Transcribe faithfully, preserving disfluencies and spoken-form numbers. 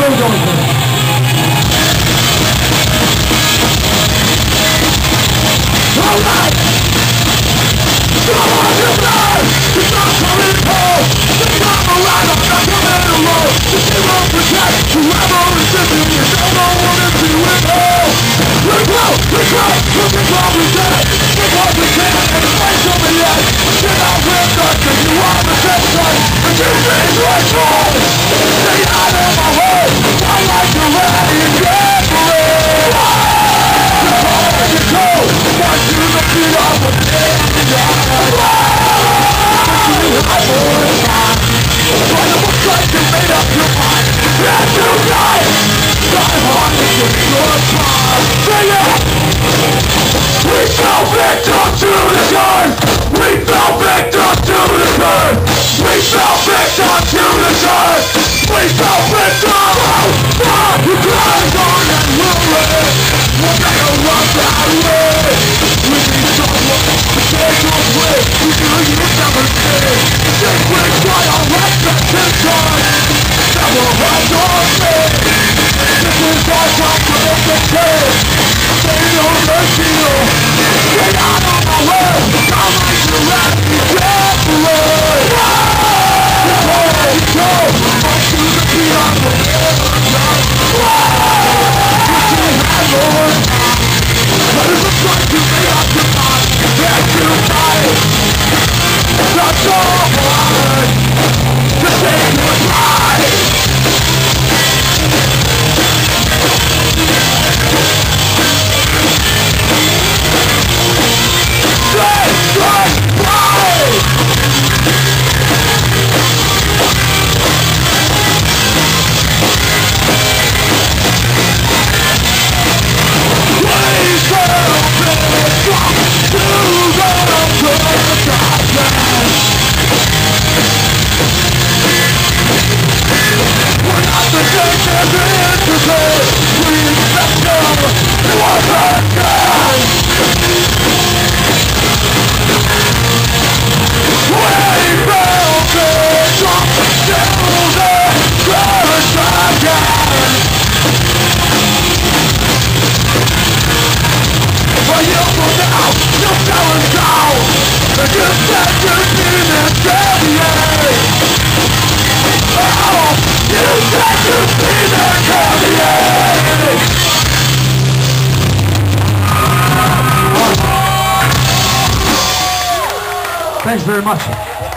really going for it. Alright! Come on, you blood! It's not coming home! Think I'm alive, I'm not coming alone! Just give up protect whoever is listening. You don't know what it's doing home! We go, we go, looking for we dead! Think what we can and fight till the end! Get out with nothing, you are the same side! And you think like home! Stay out of my way! I like to ready and get free! You call and you go! Watch you the beat of the day! I'm more in time. Try to look like you made up your mind. And tonight, I'm on to get your time. Sing it! We fell victim to the gun. We fell victim to the gun. We fell victim to the gun. We fell victim. Oh, you climb on and we'll live. We'll make a run that way. We need someone to take us with. We do you never did. Think we try our repetition. Never had your faith. This is our time to make a change. Stay on the field. Get out of my way. Come on to let me get away. You know where you go. March to the beat of the rhythm. You see how Lord. But it looks like you made up your mind. And tonight, that's all right. To say goodbye. Say goodbye. Please help me stop to the darkness. We're not the same as in today. We expect them once again. We will be drunk till the chorus again. But you will now, you fell us down. And you said you needed Xavier. Oh, you said you needed Xavier. Thanks very much.